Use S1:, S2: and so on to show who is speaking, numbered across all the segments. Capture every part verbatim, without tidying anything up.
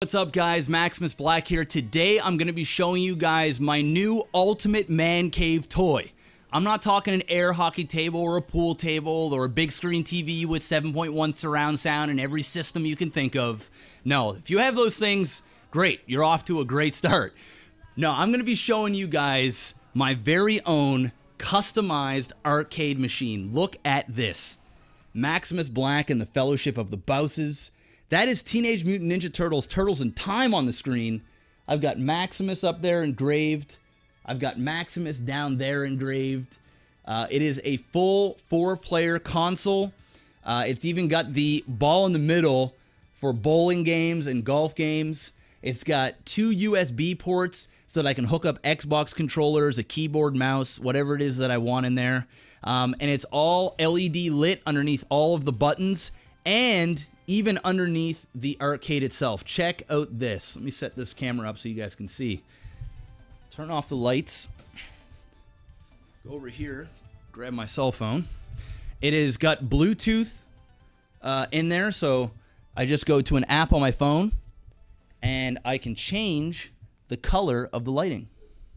S1: What's up guys, Maximus Black here. Today I'm going to be showing you guys my new ultimate man cave toy. I'm not talking an air hockey table or a pool table or a big screen T V with seven point one surround sound and every system you can think of. No, if you have those things, great, you're off to a great start. No, I'm going to be showing you guys my very own customized arcade machine. Look at this. Maximus Black and the Fellowship of the Bouses. That is Teenage Mutant Ninja Turtles, Turtles in Time on the screen. I've got Maximus up there engraved. I've got Maximus down there engraved. Uh, it is a full four-player console. Uh, it's even got the ball in the middle for bowling games and golf games. It's got two U S B ports so that I can hook up Xbox controllers, a keyboard, mouse, whatever it is that I want in there. Um, and it's all L E D lit underneath all of the buttons and even underneath the arcade itself. Check out this. Let me set this camera up so you guys can see. Turn off the lights. Go over here, grab my cell phone. It has got Bluetooth uh, in there, so I just go to an app on my phone and I can change the color of the lighting.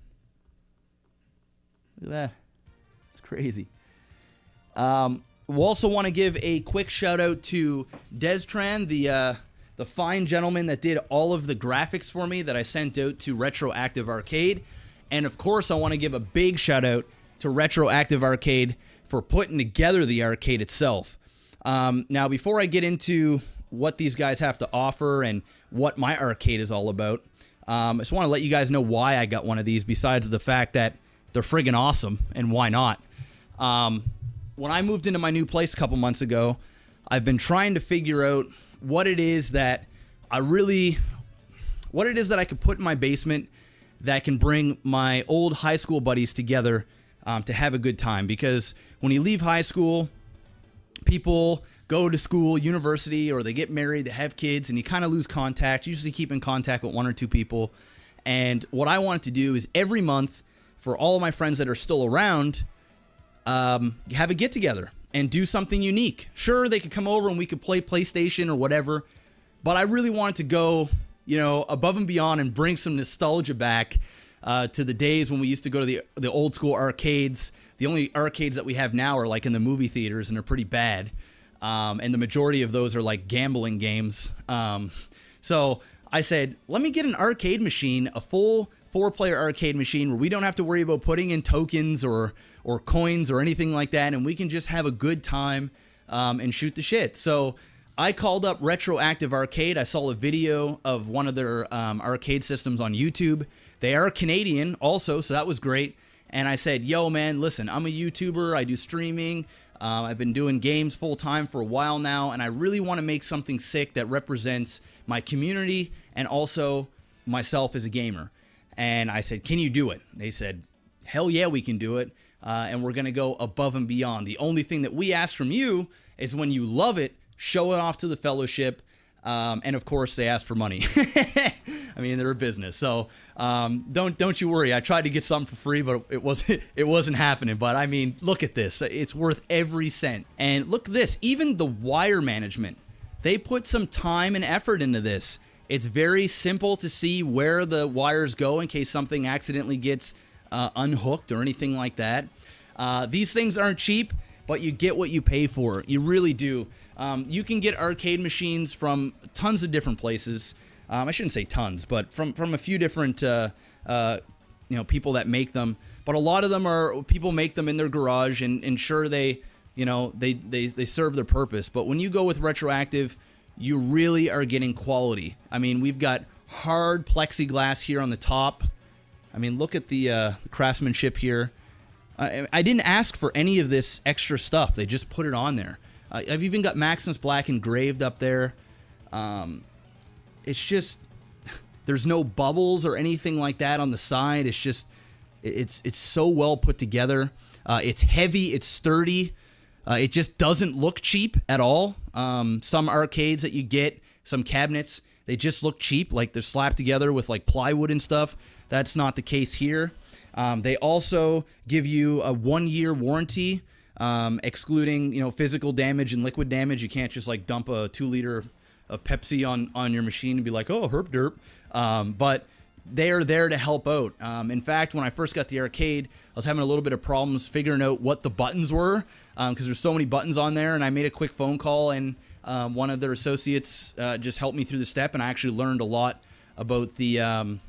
S1: Look at that. It's crazy. Um, we also want to give a quick shout out to Destran, the uh, the fine gentleman that did all of the graphics for me that I sent out to Retroactive Arcade. And of course, I want to give a big shout out to Retroactive Arcade for putting together the arcade itself. Um, now, before I get into what these guys have to offer and what my arcade is all about, um, I just want to let you guys know why I got one of these, besides the fact that they're friggin' awesome, and why not. Um, when I moved into my new place a couple months ago, I've been trying to figure out what it is that I really, what it is that I could put in my basement that can bring my old high school buddies together um, to have a good time. Because when you leave high school, people go to school, university, or they get married, they have kids, and you kind of lose contact. You usually keep in contact with one or two people. And what I wanted to do is every month, for all of my friends that are still around, um, have a get-together and do something unique. Sure, they could come over and we could play PlayStation or whatever, but I really wanted to go, you know, above and beyond and bring some nostalgia back uh, to the days when we used to go to the, the old school arcades. The only arcades that we have now are like in the movie theaters, and they're pretty bad. Um, and the majority of those are like gambling games. Um, so I said, let me get an arcade machine, a full four-player arcade machine where we don't have to worry about putting in tokens or or coins or anything like that, and we can just have a good time um, and shoot the shit. So I called up Retroactive Arcade. I saw a video of one of their um, arcade systems on YouTube. They are Canadian also, so that was great. And I said, yo, man, listen, I'm a YouTuber. I do streaming. Um, I've been doing games full-time for a while now, and I really want to make something sick that represents my community and also myself as a gamer. And I said, can you do it? They said, hell yeah, we can do it. Uh, and we're going to go above and beyond. The only thing that we ask from you is when you love it, show it off to the Fellowship. Um, and of course, they ask for money. I mean, they're a business, so um, don't don't you worry. I tried to get something for free, but it wasn't it wasn't happening. But I mean, look at this; it's worth every cent. And look at this, even the wire management. They put some time and effort into this. It's very simple to see where the wires go in case something accidentally gets uh, unhooked or anything like that. Uh, these things aren't cheap, but you get what you pay for. You really do. Um, you can get arcade machines from tons of different places. Um, I shouldn't say tons, but from from a few different uh, uh, you know, people that make them. But a lot of them are people make them in their garage, and, and sure they you know they, they they serve their purpose. But when you go with Retroactive, you really are getting quality. I mean, we've got hard plexiglass here on the top. I mean, look at the uh, craftsmanship here. I, I didn't ask for any of this extra stuff. They just put it on there. Uh, I've even got Maximus Black engraved up there. Um, it's just, there's no bubbles or anything like that on the side. It's just, it's it's so well put together. Uh, it's heavy. It's sturdy. Uh, it just doesn't look cheap at all. Um, some arcades that you get, some cabinets, they just look cheap, like they're slapped together with like plywood and stuff. That's not the case here. Um, they also give you a one-year warranty, um, excluding you know physical damage and liquid damage. You can't just like dump a two-liter of Pepsi on on your machine and be like, oh, herp derp. Um, but they are there to help out. Um, in fact, when I first got the arcade, I was having a little bit of problems figuring out what the buttons were, because um, there's so many buttons on there, and I made a quick phone call, and um, one of their associates uh, just helped me through the step, and I actually learned a lot about the um,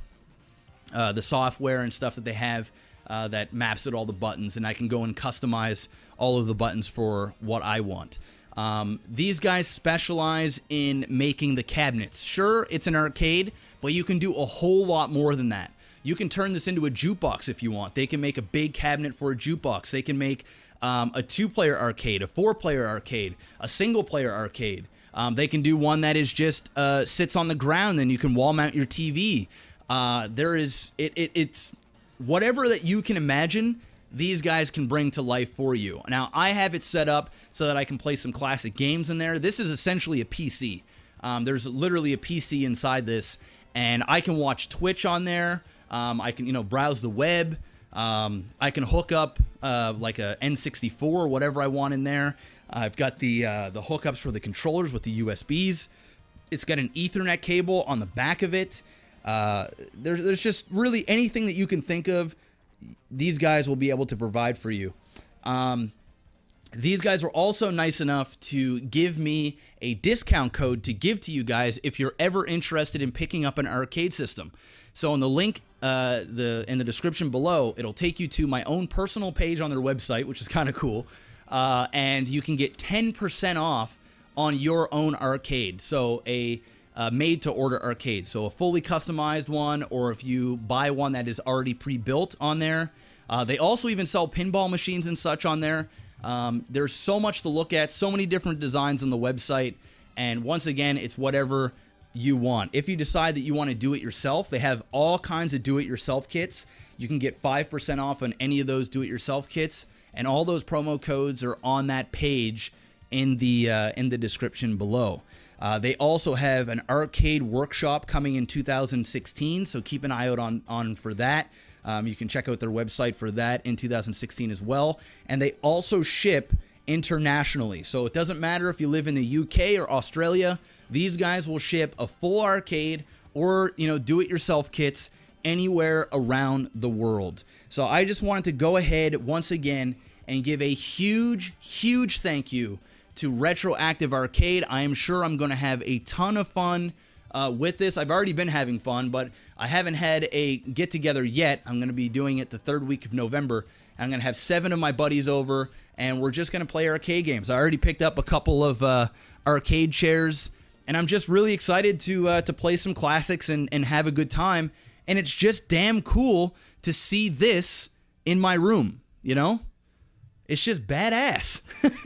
S1: uh, the software and stuff that they have uh, that maps out all the buttons, and I can go and customize all of the buttons for what I want. Um, these guys specialize in making the cabinets. Sure, it's an arcade, but you can do a whole lot more than that. You can turn this into a jukebox if you want. They can make a big cabinet for a jukebox. They can make um, a two-player arcade, a four-player arcade, a single-player arcade. Um, they can do one that is just uh, sits on the ground, and you can wall mount your T V. Uh, there is it, it it's whatever that you can imagine. These guys can bring to life for you. Now, I have it set up so that I can play some classic games in there. This is essentially a P C. Um, there's literally a P C inside this, and I can watch Twitch on there. Um, I can, you know, browse the web. Um, I can hook up uh, like a N sixty-four or whatever I want in there. I've got the uh, the hookups for the controllers with the U S Bs. It's got an Ethernet cable on the back of it. Uh, there's, there's just really anything that you can think of, these guys will be able to provide for you. Um, these guys were also nice enough to give me a discount code to give to you guys if you're ever interested in picking up an arcade system. So in the link uh, the in the description below, it'll take you to my own personal page on their website, which is kind of cool. Uh, and you can get ten percent off on your own arcade. So a Uh, made-to-order arcade, so a fully customized one, or if you buy one that is already pre-built on there. Uh, they also even sell pinball machines and such on there. Um, there's so much to look at, so many different designs on the website, and once again, it's whatever you want. If you decide that you want to do it yourself, they have all kinds of do-it-yourself kits. You can get five percent off on any of those do-it-yourself kits, and all those promo codes are on that page in the uh, in the description below. Uh, they also have an arcade workshop coming in two thousand sixteen, so keep an eye out on, on for that. Um, you can check out their website for that in two thousand sixteen as well. And they also ship internationally, so it doesn't matter if you live in the U K or Australia. These guys will ship a full arcade or, you know, do-it-yourself kits anywhere around the world. So I just wanted to go ahead once again and give a huge, huge thank you to Retroactive Arcade. I am sure I'm going to have a ton of fun uh, with this. I've already been having fun, but I haven't had a get-together yet. I'm going to be doing it the third week of November. And I'm going to have seven of my buddies over, and we're just going to play arcade games. I already picked up a couple of uh, arcade chairs, and I'm just really excited to uh, to play some classics and, and have a good time. And it's just damn cool to see this in my room, you know? It's just badass.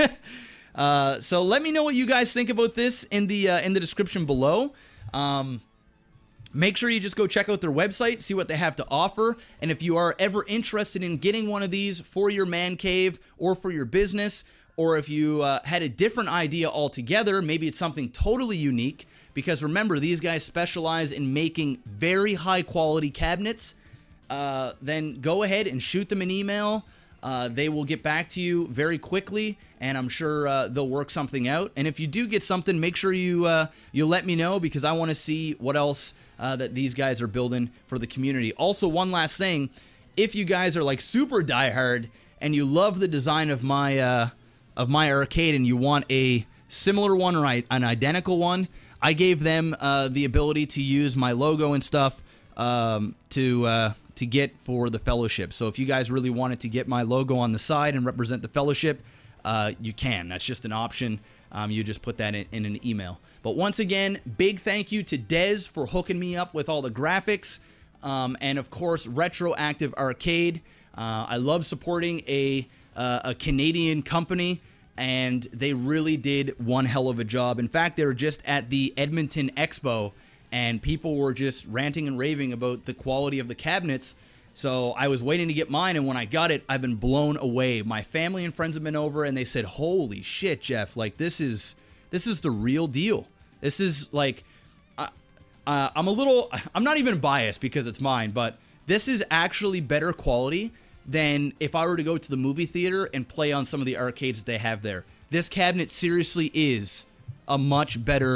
S1: Uh, so let me know what you guys think about this in the uh, in the description below. Um, make sure you just go check out their website, see what they have to offer, and if you are ever interested in getting one of these for your man cave or for your business, or if you uh, had a different idea altogether, maybe it's something totally unique, because remember, these guys specialize in making very high quality cabinets, uh, then go ahead and shoot them an email. Uh, they will get back to you very quickly, and I'm sure uh, they'll work something out. And if you do get something, make sure you uh, you let me know, because I want to see what else uh, that these guys are building for the community. Also, one last thing, if you guys are like super diehard and you love the design of my uh, of my arcade and you want a similar one or an identical one, I gave them uh, the ability to use my logo and stuff um, to. Uh, to get for the Fellowship. So if you guys really wanted to get my logo on the side and represent the Fellowship, uh, you can. That's just an option. Um, you just put that in, in an email. But once again, big thank you to Dez for hooking me up with all the graphics. Um, and of course, Retroactive Arcade. Uh, I love supporting a, uh, a Canadian company, and they really did one hell of a job. In fact, they were just at the Edmonton Expo, and people were just ranting and raving about the quality of the cabinets. So I was waiting to get mine, and when I got it, I've been blown away. My family and friends have been over, and they said, holy shit, Jeff, like, this is this is the real deal. This is, like, uh, uh, I'm a little, I'm not even biased because it's mine, but this is actually better quality than if I were to go to the movie theater and play on some of the arcades that they have there. This cabinet seriously is a much better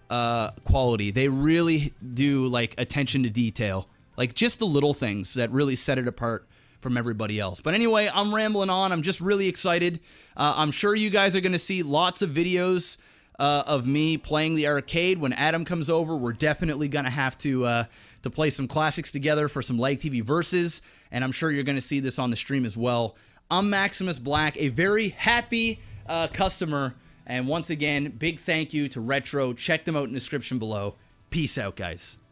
S1: uh, quality. They really do like attention to detail, like just the little things that really set it apart from everybody else. But anyway, I'm rambling on. I'm just really excited. Uh, I'm sure you guys are going to see lots of videos uh, of me playing the arcade. When Adam comes over, we're definitely going to have to uh, to play some classics together for some Leg T V Versus, and I'm sure you're going to see this on the stream as well. I'm Maximus Black, a very happy uh, customer, and once again, big thank you to Retro. Check them out in the description below. Peace out, guys.